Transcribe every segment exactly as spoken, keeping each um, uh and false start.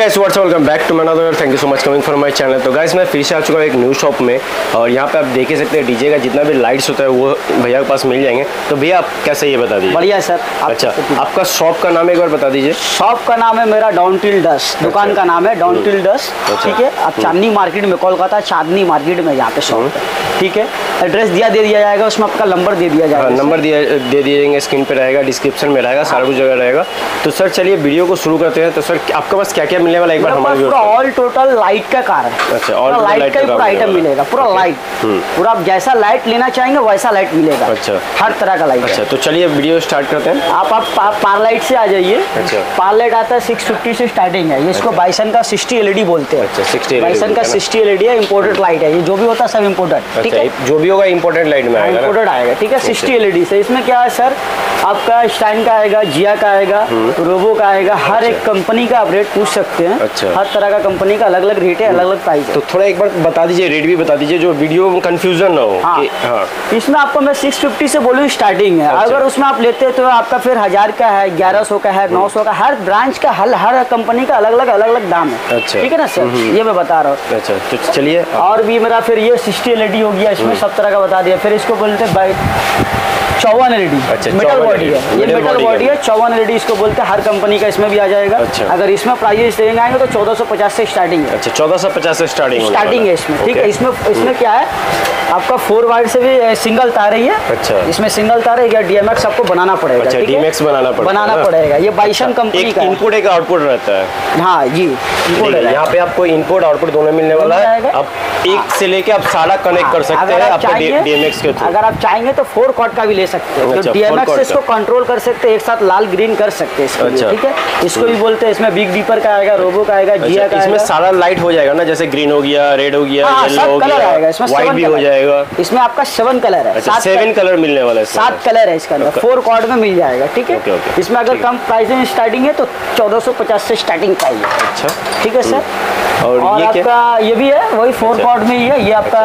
Guys what's up, welcome back to my another, thank you so much coming from my channel. तो guys मैं फिर से आ चुका हूँ एक न्यू शॉप में और यहाँ पे आप देख ही सकते हैं डीजे का जितना भी लाइट्स होता है वो भैया के पास मिल जाएंगे। तो भैया आप कैसे ये बता दीजिए। बढ़िया सर। अच्छा, आपका शॉप का नाम एक बार बता दीजिए। शॉप का नाम है मेरा डाउन टिल डस्ट, दुकान का नाम है डाउन टिल डस्ट। ठीक है, आप चांदनी मार्केट में, कोलकाता चांदनी मार्केट में यहाँ पे शॉप है। ठीक है, एड्रेस दिया दे दिया जाएगा, उसमें आपका नंबर दे दिया जाएगा। नंबर दिया दे दिए जाएंगे, स्क्रीन पे रहेगा, डिस्क्रिप्शन में रहेगा, सारा कुछ जगह रहेगा। तो सर चलिए वीडियो को शुरू करते हैं। तो सर आपके पास क्या क्या मिलने वाला है एक बार हमारे पूरा ऑल टोटल लाइट का कार है। अच्छा, ऑल लाइट का पूरा आइटम मिलेगा, पूरा लाइट, पूरा आप जैसा लाइट लेना चाहेंगे वैसा लाइट मिलेगा। अच्छा, हर तरह का लाइट। अच्छा, तो चलिए वीडियो स्टार्ट करते हैं। आप आप पार लाइट से आ जाइए। अच्छा, पार लाइट आता है सिक्स फिफ्टी से स्टार्टिंग है। इसको बाइसन का सिक्सटी एलईडी बोलते हैं। अच्छा, सिक्सटी बाइसन का सिक्सटी एलईडी है, इंपोर्टेड लाइट है। ये जो भी होता है सब इंपोर्टेड। ठीक है, जो भी होगा इंपोर्टेड लाइट में आएगा, इंपोर्टेड आएगा। ठीक है, सिक्सटी एलईडी से। इसमें क्या है सर, आपका स्टाइन का आएगा, जिया का आएगा, रोबो का आएगा। हर एक कंपनी का आप रेट पूछ सकते हैं। अच्छा, हर तरह का कंपनी का अलग अलग रेट है, अलग अलग प्राइस है। तो थोड़ा एक बार बता दीजिए, रेट भी बता दीजिए, जो वीडियो में कंफ्यूजन ना हो। हाँ, हाँ। इसमें आपको मैं सिक्स फिफ्टी से बोलूँ स्टार्टिंग है। अच्छा, अगर उसमें आप लेते हैं तो आपका फिर हजार का है, ग्यारह सौ का है, नौ सौ का। हर ब्रांच का हर हर कंपनी का अलग अलग अलग अलग दाम है। अच्छा, ठीक है ना सर, ये मैं बता रहा हूँ। अच्छा, तो चलिए। और भी मेरा फिर ये सिक्सटी एलईडी हो गया, इसमें सब तरह का बता दिया। फिर इसको बोलते हैं चौवन एलईडी। अच्छा, मेटल बॉडी है, ये मेटल बॉडी है, चौवन एलईडी इसको बोलते हैं। हर कंपनी का इसमें भी आ जाएगा। अच्छा, अगर इसमें प्राइस देंगे आएंगे तो चौदह सौ पचास से स्टार्टिंग है। अच्छा, चौदह सौ पचास से स्टार्टिंग स्टार्टिंग है इसमें। ठीक है, इसमें इसमें क्या है, आपका फोर वाइड से भी सिंगल तार है। अच्छा, इसमें सिंगल तार है या डीएमएक्स आपको बनाना पड़ेगा। अच्छा, डीएमएक्स बनाना पड़ेगा, बनाना पड़ेगा। ये बाइसन कंपनी का इनपुट एक आउटपुट रहता है। हाँ जी, यहाँ पे आपको इनपुट आउटपुट दोनों मिलने वाला है। आप एक से लेके आप सारा कनेक्ट कर सकते हैं आपके डीएमएक्स के थ्रू। अगर आप चाहेंगे तो फोर कॉर्ड का भी ले सकते हैं। तो डीएमएक्स से इसको कंट्रोल कर सकते हैं, एक साथ लाल ग्रीन कर सकते हैं इसके लिए। ठीक है, इसको भी बोलते हैं। इसमें बिग डीपर का आएगा, रोबो का आएगा, जिया का आएगा। इसमें सारा लाइट हो जाएगा ना, जैसे ग्रीन हो गया, रेड हो गया, येलो हो गया, व्हाइट भी हो जाएगा। इसमें आपका सेवन कलर है। अच्छा, सेवन कलर मिलने वाला है। सात कलर है इसके अंदर, फोर कॉर्ड में मिल जाएगा। ठीक है, इसमें अगर कम प्राइस में स्टार्टिंग है तो चौदह सौ पचास से स्टार्टिंग प्राइस है। अच्छा, ठीक है सर। और, और ये आपका ये भी है, वही फोर कॉर्ड में ही है। ये आपका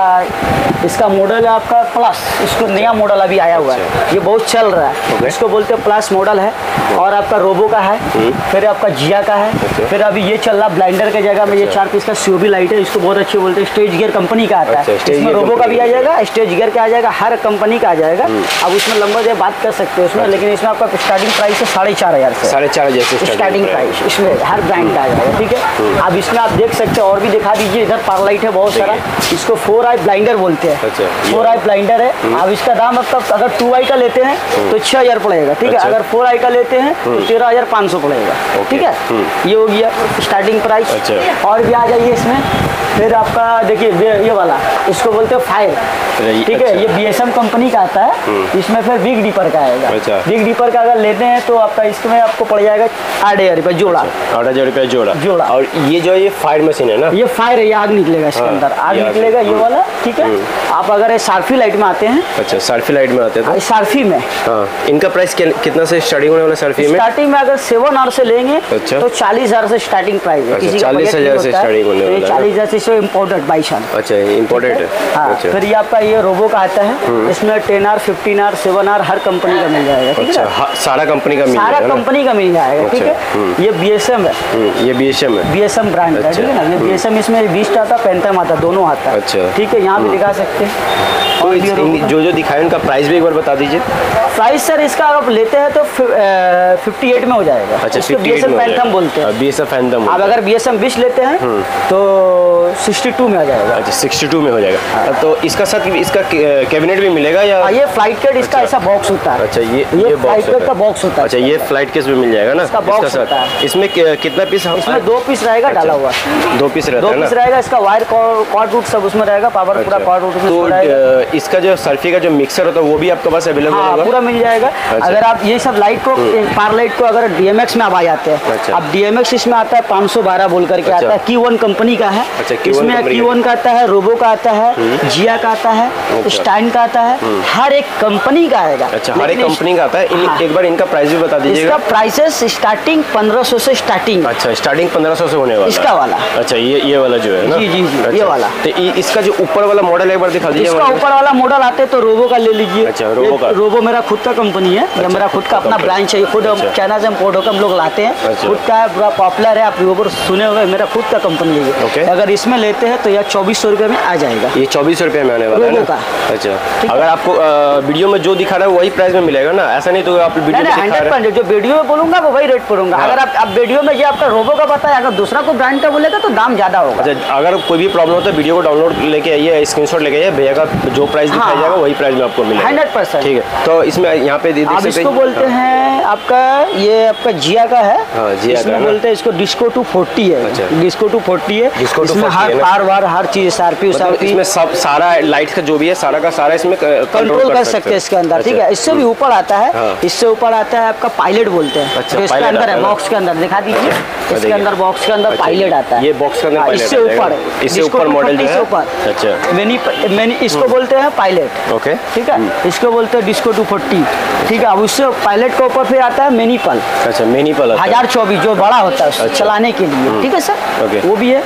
इसका मॉडल है आपका प्लस। इसको नया मॉडल अभी आया हुआ है, ये बहुत चल रहा है। इसको बोलते हैं प्लस मॉडल है। और आपका रोबो का है, फिर आपका जिया का है, फिर अभी ये चल रहा ब्लाइंडर के जगह में ये चार पीस का सीओबी लाइट है। इसको बहुत अच्छे बोलते हैं, स्टेज गियर कंपनी का आता है। इसमें रोबो का भी आ जाएगा, स्टेज गियर का आ जाएगा, हर कंपनी का आ जाएगा। अब उसमें लंबा जो बात कर सकते हैं उसमें, लेकिन इसमें आपका स्टार्टिंग प्राइस है साढ़े चार हजार से साढ़े चार हजार स्टार्टिंग प्राइस इसमें हर ब्रांड का आ जाएगा। ठीक है, अब इसमें आप देख सकते हैं, और भी दिखा दीजिए। इधर पार लाइट है बहुत सारा, इसको फोर आई ब्लाइंडर बोलते हैं। फोर आई ब्लाइंडर है। अब इसका दाम मतलब अगर टू आई का लेते हैं तो छह हजार पड़ेगा। ठीक है, अगर फोर आई का लेते हैं तो तेरह हजार पाँच सौ पड़ेगा। ठीक है, ये हो गया स्टार्टिंग प्राइस। और भी आ जाइए इसमें। फिर आपका देखिए ये वाला, इसको बोलते हैं फायर। ठीक है, ये बीएसएम कंपनी का आता है। इसमें फिर बिग डीपर का आएगा। बिग डीपर का अगर लेते हैं तो आपका इसमें आपको पड़ जाएगा आठ हजार रुपये जोड़ा। आठ हजार रुपये जोड़ा जोड़ा और ये जो ये फायर मशीन है ना, ये फायर है, ये आग निकलेगा इसके अंदर, आग निकलेगा ये वाला। ठीक है, आप अगर सार्फी लाइट में आते हैं। अच्छा, सार्फी लाइट में आते हैं, सार्फी में हाँ, इनका प्राइस कितना से स्टार्टिंग होने वाला सार्फी में? स्टार्टिंग में अगर सेवन आवर से लेंगे अच्छा, तो चालीस हजार से स्टार्टिंग प्राइस है। अच्छा, चालीस हजार से स्टार्टिंग होने वाला है। चालीस हजार से इम्पोर्टेड बाइसन। अच्छा, इम्पोर्टेड है। हाँ, फिर ये आपका ये रोबो का आता है। इसमें ten R, fifteen R, seven R हर कंपनी का मिल जाएगा। ठीक है, सारा कंपनी का मिल जाएगा, सारा कंपनी का मिल जाएगा। ठीक है, ये बीएसएम है, ये बीएसएम है, बीएसएम ब्रांड का। ठीक है ना, ये बीएसएम, इसमें बीस्ट आता है, पैंतम आता है, दोनों आता है। अच्छा, ठीक है, यहाँ भी दिखा सकते हैं। और जो जो दिखाए उनका प्राइस भी एक बार बता दीजिए। प्राइस सर इसका आप लेते हैं तो फिफ्टी एट में हो जाएगा। अच्छा, बीएसएम पैंथम बोलते हैं, बीएसएम पैंथम। अब अगर बीएसएम बीस लेते हैं तो सिक्सटी टू में आ जाएगा। अच्छा, सिक्सटी टू में हो जाएगा। तो इसका साथ इसका कैबिनेट भी मिलेगा या? ये फ्लाइट केट इसका ऐसा बॉक्स होता है। अच्छा, ये ये फ्लाइट केट का बॉक्स होता है। अच्छा, ये फ्लाइट केस भी मिल जाएगा ना इसका बॉक्स होता है। इसमें कितना पीस? इसमें दो पीस रहेगा डाला हुआ, दो पीस रहता है ना, दो पीस रहेगा। इसका वायर कॉर्ड रूट सब उसमें रहेगा, पावर पूरा कॉर्ड रूट में रहेगा। इसका जो सर्फी का जो मिक्सर होता है वो भी आपके पास अवेलेबल होगा? पूरा मिल जाएगा। अगर आप ये सब लाइट को, पार लाइट को अगर डीएमएक्स में अब आ जाते हैं। अब डीएमएक्स इसमें आता है पाँच सौ बारह बोल करके आता है, की वन कंपनी का है। इसमें क्यू वन का आता है, रोबो का आता है, जिया का आता है, स्टाइन का आता है, हर एक कंपनी का आएगा। अच्छा, हर एक कंपनी का आता है। हाँ। एक बार इनका प्राइस भी बता दीजिएगा। इसका प्राइसेस स्टार्टिंग पंद्रह सौ से स्टार्टिंग। अच्छा, स्टार्टिंग पंद्रह सौ से होने वाला इसका वाला। अच्छा, ये ये वाला जो है ना। जी जी जी, अच्छा, ये वाला। तो इसका जो ऊपर वाला मॉडल एक बार दिखा दीजिए। इसका ऊपर वाला मॉडल आते तो रोबो का ले लीजिए। अच्छा, रोबो का। रोबो मेरा खुद का कंपनी है, ये मेरा खुद का अपना ब्रांच है, खुद चाइना से इम्पोर्ट होकर हम लोग लाते हैं, खुद का पूरा पॉपुलर है। आप रोबो सुने हुए, मेरा खुद का कंपनी है। अगर इसमें लेते हैं तो यह चौबीस सौ रुपये में आ जाएगा। ये चौबीस सौ रुपये में आने वाला है ना? अच्छा, अगर आपको वीडियो में जो दिखा रहा है वही प्राइस में मिलेगा ना? ऐसा नहीं तो आप वीडियो में हंड्रेड परसेंट जो वीडियो में बोलूंगा वो वही रेट पड़ूंगा। अगर आप आप वीडियो में ये आपका रोबो का पता है, अगर दूसरा कोई ब्रांड का बोलेगा तो दाम ज्यादा होगा। अच्छा, अगर कोई भी प्रॉब्लम होता है वीडियो को डाउनलोड लेके आइए, स्क्रीनशॉट लेके आइए, भैया का जो प्राइस दिखाया जाएगा वही प्राइस में आपको मिलेगा। हंड्रेड परसेंट ठीक है। तो इसमें यहाँ पे देख सकते हैं, इसको बोलते हैं आपका, ये आपका जिया का है। हाँ, जिया इसमें बोलते हैं इसको डिस्को टू फोर्टी है। अच्छा, डिस्को टू फोर्टी है। इसमें हर कार वार हर चीज एसआरपी उसारपी, इसमें सब सारा लाइट का जो भी है सारा का सारा इसमें कंट्रोल कर सकते हैं इसके अंदर। ठीक है, इससे भी ऊपर आता है, इससे ऊपर आता है आपका पायलट बोलते हैं। अच्छा, इसके अंदर है, बॉक्स के अंदर दिखा दीजिए। इसके अंदर बॉक्स के अंदर पायलट आता है। ये बॉक्स के अंदर इससे ऊपर, इससे ऊपर मॉडल जो है। अच्छा, मैनी मैनी इसको बोलते हैं पायलट। ओके, ठीक है, इसको बोलते हैं डिस्को टू फोर्टी। ठीक है, अब उससे पायलट के ऊपर फिर आता है मैनीपल। अच्छा, मैनीपल हजार चौबीस जो बड़ा होता है अच्छा, चलाने के लिए। ठीक है सर, वो भी है।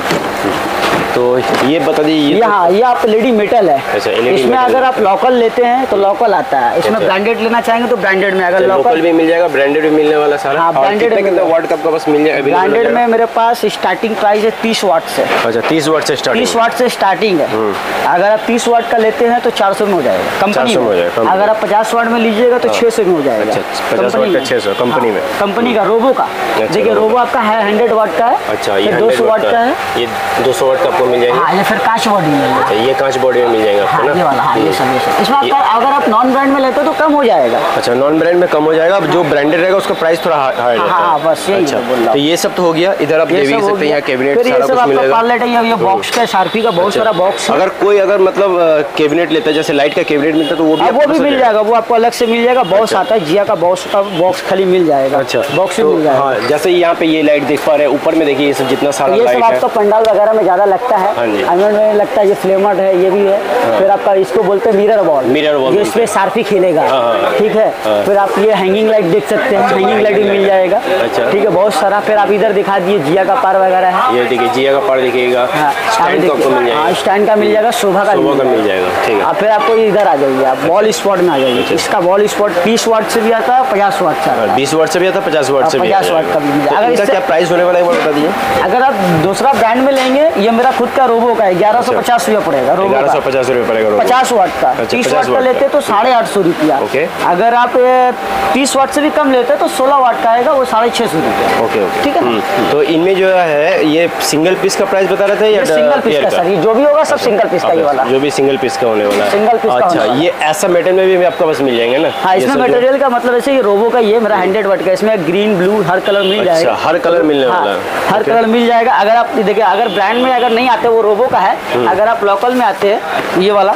तो ये बता दीजिए। ये हाँ, ये आप एलईडी मेटल है। अच्छा, इसमें अगर आप लोकल लेते हैं तो लोकल आता है, इसमें ब्रांडेड लेना चाहेंगे तो ब्रांडेड में। अगर लोकल भी मिल जाएगा, ब्रांडेड भी मिलने वाला सारा। हाँ, ब्रांडेड में कितना वाट का आपके पास मिल जाएगा? ब्रांडेड में मेरे पास स्टार्टिंग प्राइस है तीस वाट से। अच्छा, तीस वाट से स्टार्टिंग तीस वाट से स्टार्टिंग है। अगर आप तीस वाट का लेते हैं तो चार सौ में हो जाएगा कंपनी में। अगर आप पचास वाट में लीजिएगा तो छह सौ में हो जाएगा। पचास वाट का छह सौ कंपनी में, कंपनी का रोबो का। देखिए, रोबो आपका है हंड्रेड वाट का है। अच्छा, ये दो सौ वाट का है। ये दो सौ वाट का आपको मिल जाएगा। कांच बॉडी है। अच्छा, ये कांच बॉडी में मिल जाएगा आपको ना? ये वाला, हाँ, ये सब ये सब। इसमें आपका अगर आप नॉन ब्रांड में लेते हो तो कम हो जाएगा। अच्छा, नॉन ब्रांड में कम हो जाएगा। जो ब्रांडेड रहेगा उसका प्राइस थोड़ा हाई रहता है। हाँ, बस यही बोल रहा हूं। तो ये सब तो हो गया। इधर आप देख सकते हैं, यहाँ कैबिनेट सारा कुछ मिलेगा। पार्लेट है, ये बॉक्स का शार्पी का बहुत सारा बॉक्स। अगर कोई अगर मतलब कैबिनेट लेता है, जैसे लाइट का कैबिनेट मिलता है तो वो भी वो भी मिल जाएगा। वो आपको अलग से मिल जाएगा। बॉक्स आता है, जिया का बॉक्स का बॉक्स खाली मिल जाएगा। अच्छा, बॉक्स मिल जाएगा। हाँ, जैसे यहाँ पे ये लाइट देख पा रहे हैं, ऊपर में देखिए ये सब जितना सारा ये सब आपका पंडाल वगैरह में ज्यादा लगता है। अंदर में लगता है, ये फ्लेमर है, ये भी है। फिर आपका इसको बोलते हैं मिरर बॉल। मिरर बॉल, इस पे शार्पी खेलेगा। ठीक है, फिर आप ये हैंगिंग लाइट देख सकते हैं। हैंगिंग लाइट भी मिल जाएगा। अच्छा, ठीक है, बहुत सारा। फिर आप इधर दिखा दिए, जिया का पार वगैरह है। ये देखिए, जिया का पार दिखेगा। स्टैंड का मिल जाएगा। स्टैंड का मिल जाएगा, शोभा का मिल जाएगा। ठीक है, फिर आपको इधर आ जाइए, आप बॉल स्पॉट में आ जाइए। इसका बॉल स्पॉट तीस वाट से भी आता है, पचास वाट से आता है, बीस वाट से भी आता है, पचास वाट से भी। पचास वाट का भी मिल जाएगा। इसका क्या प्राइस होने वाला है वो बता दीजिए। अगर आप दूसरा ब्रांड में लेंगे, ये मेरा खुद का रोबो का है, ग्यारह सौ पचास रुपया पड़ेगा। रोबो ग्यारह सौ पचास रुपये पड़ेगा। पचास वाट का। तीस वाट का लेते तो साढ़े आठ सौ रुपया। अगर आप तीस वाट से भी कम लेते तो सोलह वाट का आएगा, वो साढ़े छह सौ रुपया। ओके ओके, ठीक है ना? तो इनमें जो है ये सिंगल पीस का प्राइस बता रहे थे या सिंगल पीस का? सर, ये जो भी होगा सब सिंगल पीस का। ये वाला जो भी सिंगल पीस का होने वाला है, सिंगल पीस का। अच्छा, ये ऐसा मेटल में भी आपके पास मिल जाएंगे ना? हाँ, इसमें मटेरियल का मतलब ऐसे, ये रोबो का ये मेरा हंड्रेड वाट का, इसमें ग्रीन ब्लू हर कलर मिल जाएगा। हर कलर मिलने वाला है, हर कलर मिल जाएगा। अगर आप देखिए, अगर ब्रांड में अगर नहीं आते, वो रोबो का है। अगर आप लोकल में आते हैं, ये वाला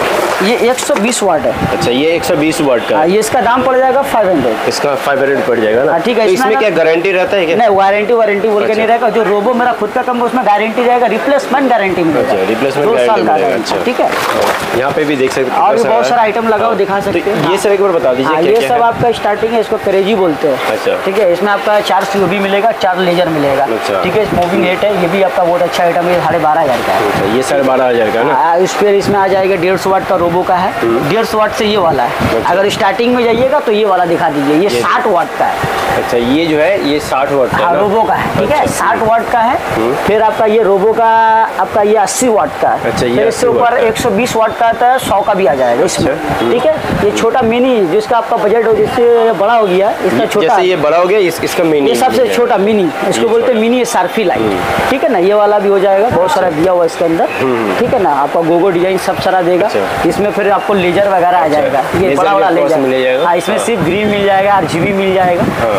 ये एक सौ बीस वाट है। अच्छा, ये एक सौ बीस वाट का। हाँ, ये इसका दाम पड़ जाएगा पाँच सौ। इसका पाँच सौ पड़ जाएगा ना? ठीक है। तो इसमें क्या गारंटी रहता है क्या? नहीं, वारंटी वारंटी बोल के नहीं रहेगा। जो रोबो मेरा खुद का कम, उसमें गारंटी रहेगा, रिप्लेसमेंट गारंटी मिलेगा। रिप्लेसमेंट गारंटी मिलेगा। अच्छा, ठीक है। यहाँ पे भी देख सकते हैं, और भी बहुत सारा आइटम लगा हुआ दिखा सकते हैं। ये सब एक बार बता दीजिए। ये सब आपका स्टार्टिंग है, इसको क्रेजी बोलते हैं। अच्छा, ठीक है। इसमें आपका चार सीओबी मिलेगा, चार लेजर मिलेगा। ठीक है, मूविंग हेड है, ये भी आपका बहुत अच्छा आइटम है, साढ़े बारह हजार का है। ये साढ़े बारह हजार का ना? इस पे इसमें आ जाएगा डेढ़ सौ वाट का रोबो का है। डेढ़ सौ वाट से ये वाला है। अगर स्टार्टिंग में जाइएगा तो ये वाला दिखा दीजिए, ये साठ वाट का है। अच्छा, ये जो है ये साठ वाट का है, रोबो का है। ठीक है, साठ वाट का है। फिर आपका ये रोबो का आपका ये अस्सी वाट का है। अच्छा, फिर इससे ऊपर एक सौ बीस वाट का आता है, सौ का भी आ जाएगा इसमें। ठीक है, ये छोटा मिनी, जिसका आपका बजट हो, जिससे बड़ा हो गया, इसका छोटा, जैसे ये बड़ा हो गया, इस, इसका मिनी, ये सबसे छोटा मिनी, इसको बोलते हैं मिनी शार्पी लाइट। ठीक है ना, ये वाला भी हो जाएगा। बहुत सारा दिया हुआ इसके अंदर। ठीक है ना, आपका गोगो डिजाइन सब सारा देगा। इसमें फिर आपको लेजर वगैरह आ जाएगा, ये बड़ा बड़ा लेजर मिल जाएगा। हाँ, इसमें सिर्फ ग्रीन मिल जाएगा, आरजीबी मिल जाएगा।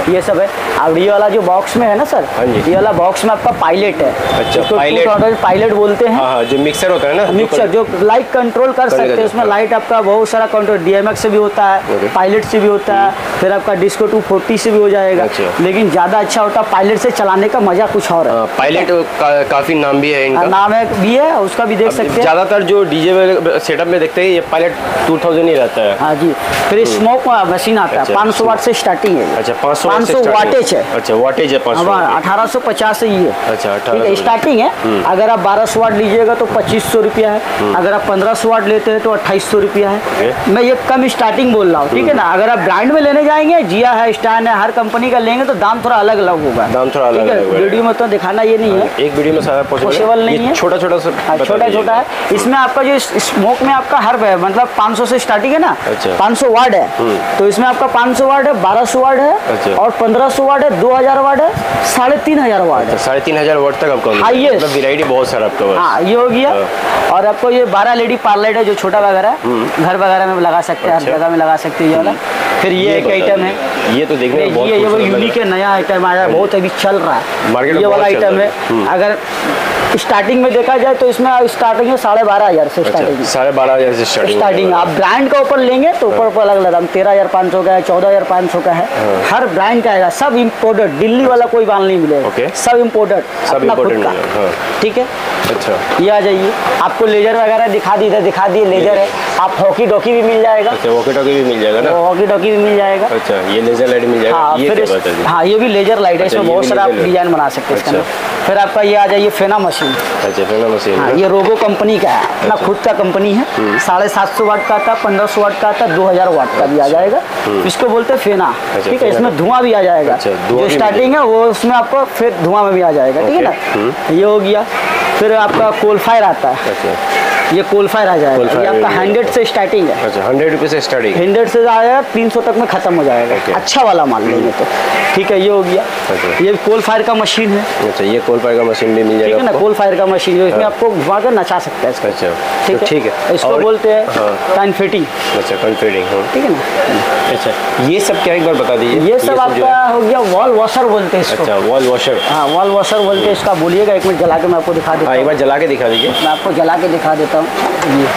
ये सब है। अब ये वाला जो बॉक्स में है ना सर, हाँ जी, ये वाला बॉक्स में आपका पायलट है। अच्छा, पायलट पायलट बोलते हैं। हाँ, जो मिक्सर होता है ना, मिक्सर जो लाइट कंट्रोल कर सकते हैं, उसमें लाइट आपका बहुत सारा कंट्रोल डीएमएक्स से भी होता है, पायलट से भी होता है, फिर आपका डिस्को टू फोर्टी से भी हो जाएगा। लेकिन ज़्यादा अच्छा होता है पायलट से, चलाने का मजा कुछ और है। पायलट का काफ़ी नाम भी है इनका, नाम है भी है, उसका भी देख सकते हैं। ज़्यादातर जो डीजे सेटअप में देखते हैं ये पायलट टू थाउज़ेंड ही रहता है। हाँ जी। फिर स्मोक मशीन आता है, पाँच सौ वाट से स्टार्टिंग है। अच्छा, पाँच सौ वाटेज है। अच्छा, वाटेज है पाँच सौ, अठारह सौ पचास से ही है। अच्छा, ठीक है, स्टार्टिंग है। अगर आप बारह सौ वाट लीजिएगा तो पच्चीस सौ रुपया है, अगर आप पंद्रह सौ वाट लेते हैं तो अट्ठाईस सौ रुपया है। मैं ये कम स्टार्टिंग बोल रहा हूँ, ठीक है ना। अगर आप ब्रांड में लेने जाएंगे, जिया है, स्टैंड है, हर कंपनी का लेंगे तो दाम थोड़ा अलग अलग होगा। दाम थोड़ा अलग है। वीडियो में तो दिखाना ये नहीं है, एक वीडियो में सारा पॉसिबल नहीं है, छोटा छोटा छोटा छोटा है। इसमें आपका जो स्मोक में आपका हर मतलब पाँच सौ से स्टार्टिंग है ना, पाँच सौ वाट है, तो इसमें आपका पाँच सौ वाट है, बारह सौ वाट है, और पंद्रह सौ वाट है, दो हजार वाट है, साढ़े तीन हजार वाट है। साढ़े तीन हजार वाट तक आपको हाईएस्ट वैरायटी बहुत सारा आपका। हाँ, ये हो गया। और आपको ये बारह लेडी पार्लेट है, जो छोटा वगैरह घर वगैरह में लगा सकते हैं, हर जगह में लगा सकते हैं ये वाला। फिर ये एक आइटम है, ये तो देखने में बहुत ये वो यूनिक है, नया आइटम आया, बहुत अभी चल रहा है मार्केट में, ये वाला आइटम है। अगर स्टार्टिंग में देखा जाए तो इसमें स्टार्टिंग है साढ़े बारह हजार से स्टार्टिंग, साढ़े बारह हजार से स्टार्टिंग स्टार्टिंग आप ब्रांड का ऊपर लेंगे तो ऊपर ऊपर अलग अलग दाम, तेरह हजार पाँच सौ का है, चौदह हजार पाँच सौ का है, हर ब्रांड का आएगा। सब इम्पोर्टेड, दिल्ली वाला कोई माल नहीं मिलेगा, सब इम्पोर्टेड, अपना खुद का। ठीक है, अच्छा, ये आ जाइए। आपको लेजर वगैरह दिखा दी दिखा दिए लेजर है। आप हॉकी डॉकी भी मिल जाएगा। अच्छा, वॉकी टॉकी भी मिल जाएगा ना, वॉकी टॉकी भी मिल जाएगा। अच्छा, ये लेजर लाइट मिल जाएगा। हाँ, ये फिर इस, हाँ, ये भी लेजर लाइट है, इसमें बहुत सारा आप डिजाइन बना सकते हैं इसके अंदर। फिर आपका ये आ जाइए फेना मशीन। अच्छा, फेना मशीन, हाँ, ये रोबो कंपनी का है, अपना खुद का कंपनी है। साढ़े सात सौ वाट का आता, पंद्रह सौ वाट का आता, दो हजार वाट का भी आ जाएगा। इसको बोलते हैं फेना। ठीक है, इसमें धुआं भी आ जाएगा, जो स्टार्टिंग है वो उसमें आपको फिर धुआं में भी आ जाएगा। ठीक है ना, ये हो गया। फिर आपका कोल फायर आता है, ये कोल फायर आ जाएगा, ये आपका हंड्रेड से स्टार्टिंग है। अच्छा, हंड्रेड रुपये से स्टार्टिंग, हंड्रेड से आएगा, तीन सौ तक में खत्म हो जाएगा। अच्छा वाला मान लेंगे तो। ठीक है, ये हो गया। ये कोल फायर का मशीन है। अच्छा, ये कोल फायर का मशीन भी मिल जाएगा। ठीक है ना, कोल फायर का मशीन जो इसमें आपको घुमा कर नचा सकता है इसको। अच्छा, ठीक है, ठीक है, इसको बोलते हैं कन्फेटी। अच्छा, कन्फेटी, ठीक है ना। अच्छा, ये सब क्या एक बार बता दीजिए। ये सब आपका हो गया वॉल वॉशर बोलते हैं इसको। अच्छा, वॉल वॉशर, हाँ, वॉल वॉशर बोलते हैं इसका। बोलिएगा, एक मिनट जला के मैं आपको दिखा देता हूँ। एक बार जला के दिखा दीजिए। मैं आपको जला के दिखा देता हूँ। ये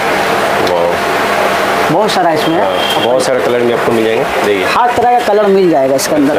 बहुत सारा इसमें है, बहुत सारा कलर में आपको मिल जाएंगे। देखिए, हर तरह का कलर मिल जाएगा इसके अंदर।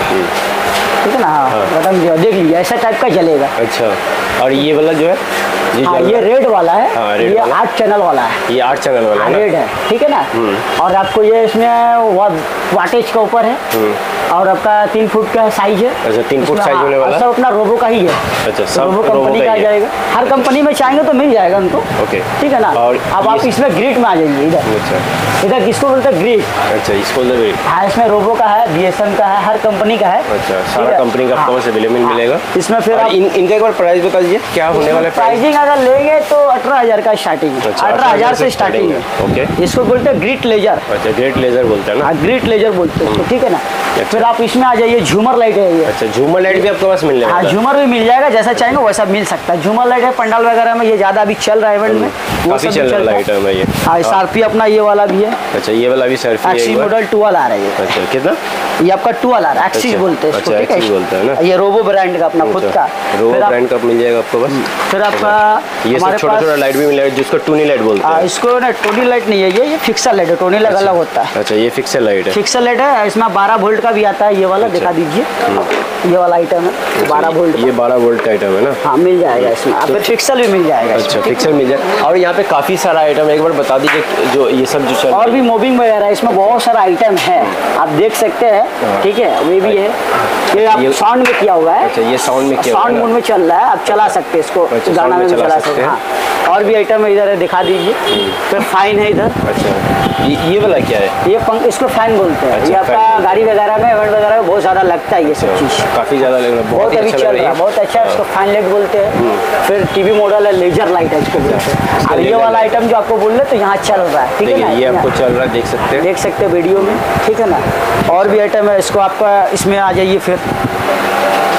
ठीक है ना, हाँ, बटन देख लीजिए, ऐसा टाइप का जलेगा। अच्छा, और ये वाला जो है, ये, हाँ, ये रेड वाला है। हाँ, ये आठ चैनल वाला है, ये आठ चैनल वाला है, रेड है। ठीक है ना। और आपको ये इसमें वाटेज का ऊपर है, और आपका तीन फुट का साइज है। अच्छा, तीन फुट साइज होने वाला है। सब अपना रोबो का ही है। अच्छा, सब रोबो कंपनी का आ जाएगा। हर कंपनी में चाहेंगे तो मिल जाएगा उनको। ओके, ठीक है ना। अब आप इसमें ग्रिड में आ जाइए, इधर। अच्छा, इधर किसको बोलते हैं, ग्रिड। अच्छा, इसको ग्रिड। हाँ, इसमें रोबो का है, बीएसएन का है, हर कंपनी का है। अच्छा, सारा कंपनी का आपको अवेलेबल मिलेगा इसमें। फिर आप इनका एक बार प्राइस बता दीजिए, क्या होने वाला है प्राइसिंग। अगर लेंगे तो अठारह हजार का स्टार्टिंग, अठारह हजार से स्टार्टिंग है। ओके, इसको बोलते हैं ग्रिड लेजर। अच्छा, ग्रिड लेजर बोलते हैं ना, ग्रिड लेजर बोलते हैं इसको। ठीक है ना। फिर आप इसमें आ जाइए, झूमर लाइट है ये। अच्छा, झूमर लाइट भी आपके पास मिल जाएगा। हाँ, झूमर भी मिल जाएगा, जैसा चाहेंगे वैसा मिल सकता है। झूमर लाइट है, पंडाल वगैरह में ये ज्यादा अभी चल रहा है इवेंट में, वो सब चल रहा लाइट है ये। हाँ, स्कॉर्पियो अपना ये वाला भी है। अच्छा, ये वाला भी स्कॉर्पियो एक्सिस मॉडल ट्वेल्व आ रहा है। अच्छा, कितना? ये आपका ट्वेल्व आ रहा है, एक्सिस बोलते हैं इसको। ठीक है, बोलते हैं ना। ये रोबो ब्रांड का अपना खुद का, रोबो ब्रांड का मिल जाएगा आपको बस। फिर आपका ये सब छोटा छोटा लाइट भी मिलेगा, जिसको टूनी लाइट बोलते हैं। इसको ना टोनी लाइट नहीं है, ये ये फिक्सर लाइट है। टोनी लाइट अलग होता है। अच्छा, ये फिक्सर लाइट है। फिक्सर लाइट है, इसमें बारह वोल्ट का भी आता है। ये वाला दिखा दीजिए, ये वाला आइटम है बारह वोल्ट। ये बारह वोल्ट का आइटम है ना। हाँ, मिल जाएगा इसमें। आप फिर फिक्सर भी मिल जाएगा। अच्छा, फिक्सर मिल जाएगा। और यहाँ पे काफी सारा आइटम, एक बार बता दीजिए जो ये सब जो चल। और भी मूविंग वगैरह इसमें बहुत सारा आइटम है, आप देख सकते हैं। ठीक है, वे भी है। ये आप साउंड में किया हुआ है। अच्छा, ये साउंड में किया साउंड मोड में चल रहा है, आप चला सकते हैं इसको। गाना में चला सकते हैं। और भी आइटम है, इधर है, दिखा दीजिए। फिर फाइन है इधर। अच्छा, ये ये वाला क्या है? ये पंख, इसको फैन बोलते हैं। अच्छा, ये आपका गाड़ी वगैरह में, इवेंट वगैरह में बहुत ज़्यादा लगता है ये सब चीज़। काफ़ी ज़्यादा लग रहा है, बहुत अभी चल रहा है, बहुत अच्छा। इसको फैन लाइट बोलते हैं। फिर टीवी मॉडल है, लेजर लाइट है इसको बोलते हैं। अब ये वाला आइटम जो आपको बोल रहे तो यहाँ चल रहा है। ठीक है ना, ये आपको चल रहा है, देख सकते हैं, देख सकते हैं वीडियो में। ठीक है ना। और भी आइटम है, इसको आपका इसमें आ जाइए। फिर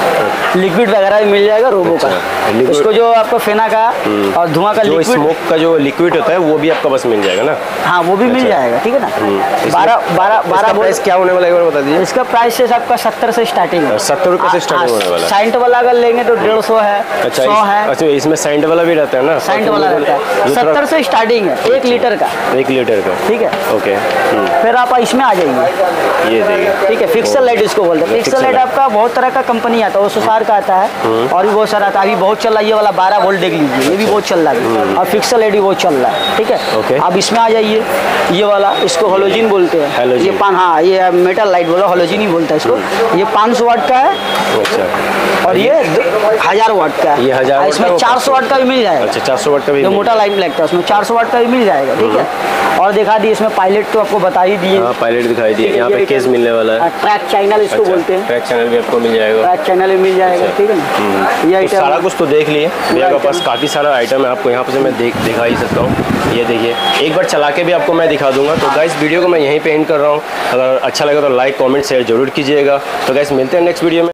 लिक्विड वगैरह भी मिल जाएगा रोबो का। इसको जो आपको फेना का और धुआं का लिक्विड, स्मोक का जो लिक्विड होता है वो भी आपका पास मिल जाएगा ना? हाँ वो भी मिल जाएगा, ठीक है ना। बारह बारह बारह प्राइस क्या होने वाला है बता दीजिए। इसका प्राइस से आपका सत्तर से स्टार्टिंग है। सत्तर रुपए से स्टार्टिंग होने वाला है। साइंट वाला अगर लेंगे तो डेढ़ सौ है, अच्छा सौ है। अच्छा, इसमें साइंट वाला भी रहता है ना? साइंट वाला रहता है, सत्तर से स्टार्टिंग है एक लीटर का। एक लीटर का, ठीक है। ओके। फिर आप इसमें आ जाइए, ये देखिए, ठीक है। फिक्सल लाइट इसको बोलते हैं। फिक्सल लाइट आपका बहुत तरह का कंपनी आता है, वो सुसार का आता है और भी बहुत सारा आता है। अभी बहुत चल रहा है ये वाला बारह वोल्ट देख लीजिए, ये भी बहुत चल रहा है और फिक्सल लाइट भी बहुत चल रहा है, ठीक है। अब इसमें आ जाइए, ये वाला इसको हेलोजन बोलते हैं। ये पान हाँ ये मेटल लाइट बोलो, हेलोजन ही बोलता है इसको। ये पाँच सौ वाट का है और ये हजार वाट का है। ये हजार, इसमें चार सौ वाट का भी मिल जाएगा। अच्छा चार सौ वाट का भी, जो मोटा लाइट लगता है उसमें चार सौ वाट का भी मिल जाएगा, ठीक है। और दिखा दिए इसमें पायलट तो आपको बता ही दिए, पायलट दिखाई दिए। यहाँ पे केस मिलने वाला है, ट्रैक चैनल इसको बोलते हैं। ट्रैक चैनल भी आपको मिल जाएगा, ट्रैक चैनल भी मिल जाएगा, ठीक है ना। ये सारा कुछ तो देख लिए भैया के पास, काफ़ी सारा आइटम है। आपको यहाँ पे मैं देख दिखा ही सकता हूँ। ये देखिए, एक बार चला के भी आपको मैं दिखा दूंगा। तो गाइस वीडियो को मैं यहीं पे एंड कर रहा हूँ। अगर अच्छा लगा तो लाइक कमेंट शेयर जरूर कीजिएगा। तो गाइस मिलते हैं नेक्स्ट वीडियो में।